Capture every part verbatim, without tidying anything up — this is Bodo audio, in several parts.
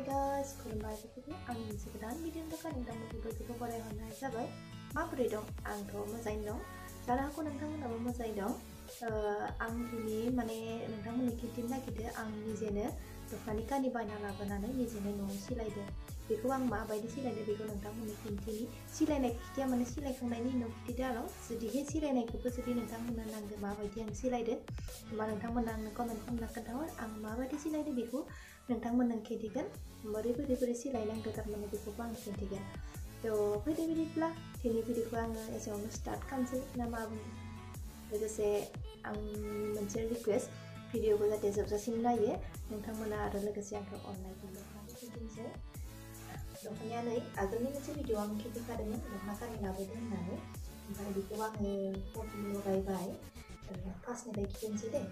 guys, खुलुमबाय बेबायदि आं मोनसे गोदान भिडिअनि थाखाय नोंथांमोनखौ बयखौबो बरायहरनाय जाबाय। माबोरै दं? आंथ' मोजाङैनो दं। जानो हागौ नोंथांमोनाबो मोजाङै दं। आं दिनै माने नोंथांमोननो खिन्थिनो नागिरदों आं निजेनो दखनानि कानि बायना लाबोनानै निजेनो न'आव सिलायदों। बेखौ आं माबायदि सिलायदों बेखौ नोंथांमोननो खिन्थिनि। सिलायनाय खिथिया माने सिलायखांनायनि उनाव खिन्थिदो आरो जुदिहाय सिलायनायखौबो जुदि नोंथांमोननो नांगौ माबायदि आं सिलायदो होमबा नोंथांमोना आंनो कमेन्ट खालामना खोन्थाहर आं माबायदि सिलायदो बेखौ नोंथांमोननो खिन्थिगोन। बोरै बोरै बोरै सिलायनांगौ थारमाने बेखौबो आं खिन्थिगोन। थ' फैदो बिदिब्ला दिनै भिडिअखौ आङो एसेयावनो स्टार्ट खालामसै ना मा बुङो। लोगोसे आं मोनसे रिक्वेस्ट भिडिअखौ जाहाथे जोबजासिम नायो नोंथांमोना आरो लोगोसे आंखौ अननायखौ खिन्थिनोसै। दखनाया नै आगोलनि मोनसे भिडिअ आं खिन्थिखादोंमोन दखना कानि लाबोदों होननानै ओमफ्राय बेखौ आङो फट' लगायबाय। फार्स्टनिफ्राय खिन्थिनोसै दे।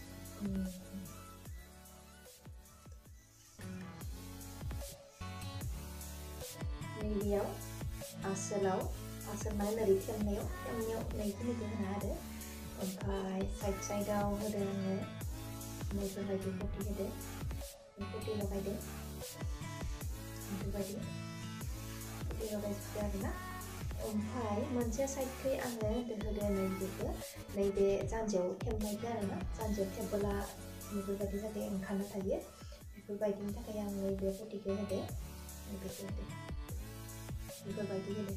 नैबेयाव आसोलाव आसोल माने नोरै थेमनायाव थेमनायाव नैखिनिखौ होना होदो ओमफ्राय साइड साइडआव होदो आङो नैफोरबायदि पटि होदो पटि लगायदो बेफोरबायदि पटि लगायजोबदो आरोना। ओमफ्राय मोनसे साइडखै आङो होदो नैबेखौ नैबे जानजियाव थेबनायखौ आरोना जानजियाव थेबबोला बेफोरबायदि जाहाथे ओंखारना थायो बेफोरबायदिनि थाखाय आं नैबे पटिखौ होदो नैबेखौ होदो बेफोरबायदि होदो।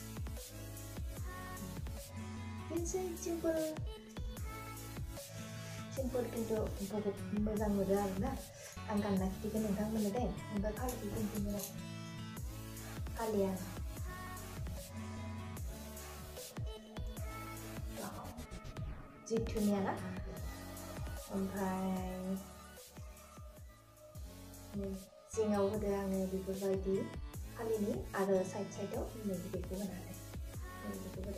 मोनसे सिम्पोल सिम्पोल खिन्थु बहुत मोजां मोनो आरोना आं गानना खिन्थिगोन नोंथांमोननो दे। ओमफ्राय फालिखौ खिन्थिनो फालिया जि धुनिया ना। ओमफ्राय जिङाव होदो आङो बेफोरबायदि फालिनि आरो साइड साइडआव नैबेखौ होना होदो नैबेखौ होदो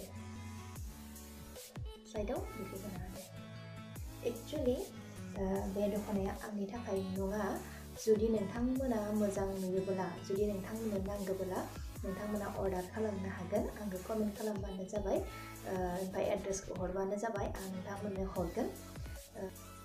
साइडआव बेखौ होना होदो। एक्चुअलि बे दखनाया आंनि थाखाय नङा। जुदि नोंथांमोना मोजां नुयोब्ला जुदि नोंथांमोननो नांगौब्ला नोंथांमोना अर्डार खालामनो हागोन। आंखौ कमेन्ट खालामबानो जाबाय ओमफ्राय एड्रेसखौ हरबानो जाबाय आं नोंथांमोननो हरगोन।